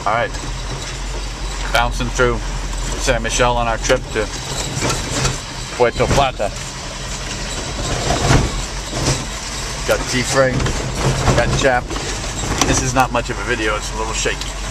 Alright, bouncing through San Michelle on our trip to Puerto Plata. Got T-frame, got chap. This is not much of a video, it's a little shaky.